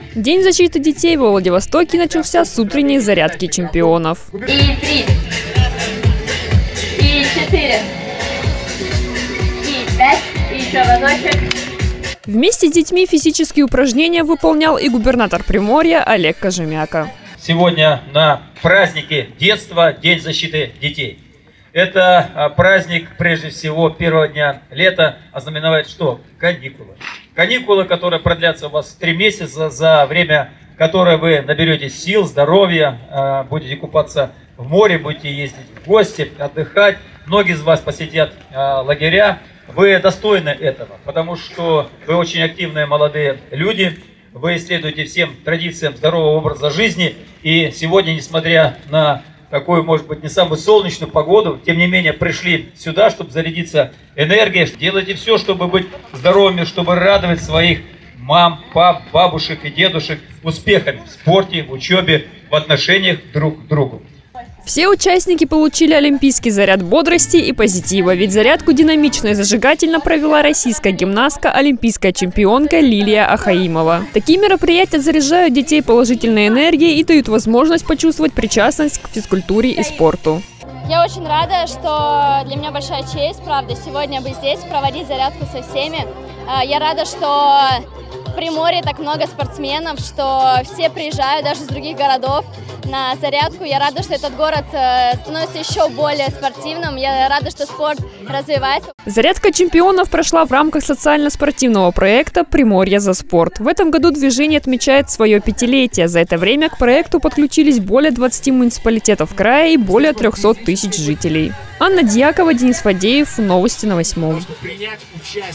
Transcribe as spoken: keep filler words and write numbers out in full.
День защиты детей во Владивостоке начался с утренней зарядки чемпионов. И три, и четыре, и пять, и еще разочек. Вместе с детьми физические упражнения выполнял и губернатор Приморья Олег Кожемяка. Сегодня на празднике детства, День защиты детей. Это праздник, прежде всего, первого дня лета ознаменовывает что? Каникулы. Каникулы, которые продлятся у вас три месяца, за время которое вы наберетесь сил, здоровья, будете купаться в море, будете ездить в гости, отдыхать. Многие из вас посетят лагеря. Вы достойны этого, потому что вы очень активные молодые люди. Вы исследуете всем традициям здорового образа жизни. И сегодня, несмотря на такую, может быть, не самую солнечную погоду, тем не менее пришли сюда, чтобы зарядиться энергией. Делайте все, чтобы быть здоровыми, чтобы радовать своих мам, пап, бабушек и дедушек успехами в спорте, в учебе, в отношениях друг к другу. Все участники получили олимпийский заряд бодрости и позитива, ведь зарядку динамично и зажигательно провела российская гимнастка, олимпийская чемпионка Лилия Ахаимова. Такие мероприятия заряжают детей положительной энергией и дают возможность почувствовать причастность к физкультуре и спорту. Я очень рада, что для меня большая честь, правда, сегодня быть здесь, проводить зарядку со всеми. Я рада, что в Приморье так много спортсменов, что все приезжают даже из других городов на зарядку. Я рада, что этот город становится еще более спортивным. Я рада, что спорт развивается. Зарядка чемпионов прошла в рамках социально-спортивного проекта «Приморье за спорт». В этом году движение отмечает свое пятилетие. За это время к проекту подключились более двадцати муниципалитетов края и более трёхсот тысяч жителей. Анна Дьякова, Денис Фадеев. Новости на восьмом.